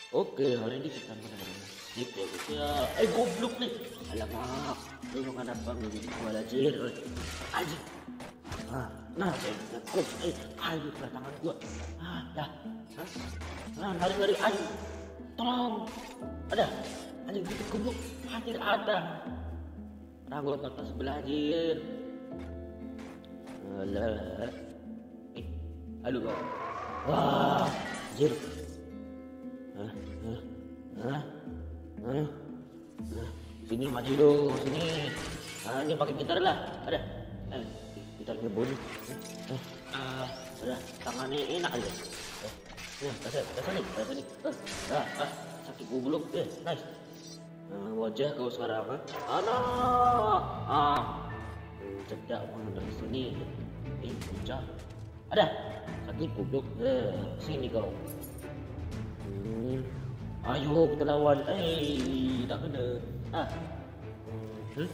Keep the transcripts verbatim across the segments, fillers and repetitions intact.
Oke, hari ini kita benar-benar gitu ya guys ya. Eh goblok nih. Alamak, lu mau kenapa ngomongin gua lajir? Anjing. Ah, nah, saya takut. Eh, ayo ke tangan gua. Ah, dah. Hah? Nah, lari-lari ayo. Tolong. Ada. Anjing gitu goblok. Hadir ada. Ranggo kakak sebelah anjir. Alah. Eh, aduh kau. Wah, anjir. Hah? Hah? Hah? Hah? Hah? Sini maju dulu, sini. Ah, ini pakai gitar lah. Ada. Eh, gitarnya bunyi. Eh, ah, sudah tangannya enak aja. Eh, nih, kasih, kasih nih, kasih nih. Ah, ah, sakit goblok. Eh, nice. Nah, wajah kau sekarang, ah. Anak. Ah. Hmm, cedak mana dari sini. Eh, wajah. Ada. Sakit goblok. Eh, sini kau. Hmm. Ayo kita lawan. Eh, tak kena. Ah. Hmm?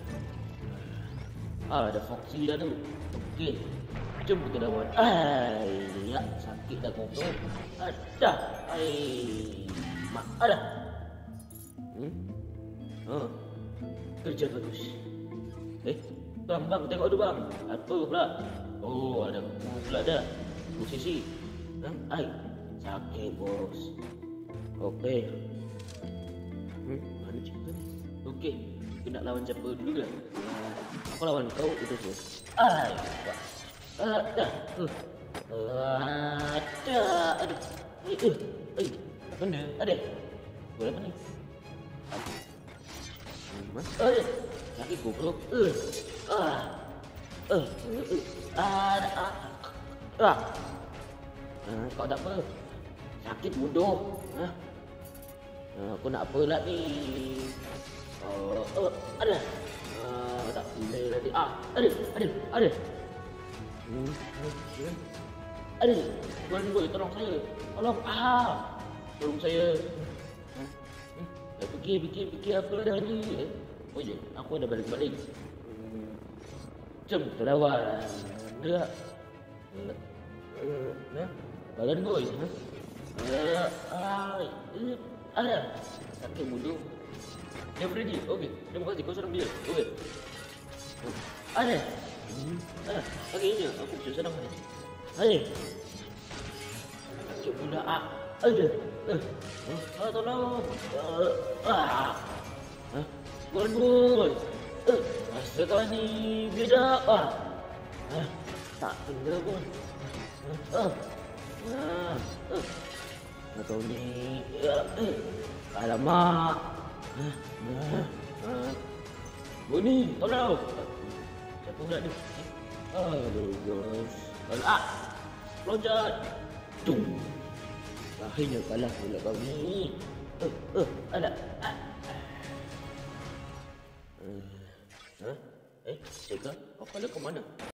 Ah, ada Foxy dah tu. Okey. Jom kita lawan. Ai, ya sakit dah goblok. Ada. Ai. Mak ada. Hmm? Oh. Kerja bagus. Eh, bang, bang, tengok tu bang. Apa pula? Oh, ada pula dah. Posisi. Hah? Ai. Sakit bos. Okey. Hmm, mana cerita ni? Okey, kita nak lawan siapa dulu lah? Uh, aku lawan kau itu tu. Ai, wah. Ah, dah. Uh. Ah, dah. Aduh. Eh, eh. Eh, apa benda? Ada. Boleh apa ni? Aduh. Hmm, oh, ya. Lagi goblok. Eh. Ah. Eh. Uh. Ah, ah. Ah. Ah, kau tak apa? Sakit bodoh. Hah? Uh, aku nak apa lah ni? Oh, uh, ada. Uh, tak boleh lagi. Ah, ada, ada, ada. Hmm, hmm. Ada. Tuan boy, tolong saya. Tolong. Ah, tolong saya. Huh? Hmm. Eh, fikir, fikir, fikir apa dah ni? Eh, oh ya, aku dah balik-balik. Hmm. Jom kita lawan. Gerak. Uh, uh, nah, badan boy. Huh? Uh, ah, uh, ada. Sakit bodoh. Dia ready. Okey. Terima kasih. Kau serang dia. Okey. Ada. Hmm. Ada. Okey je. Aku bisa serang dia. Ada. Sakit bodoh. Ah. Ada. Eh. Ah, tolong. Uh, ah. Hah? Gol. Eh. Masa kau ni beda. Ah. Ah. Tak kena pun. Ah. Ah. Ah. Atau ni, eh, alamak. Bunyi, tolong. Siapa pula ni? Aduh, guys. Ah, loncat. Tung. Akhirnya kalah pula kau ni. Eh, eh, ada. Ah. Eh, eh, cakap, kau kalah ke mana?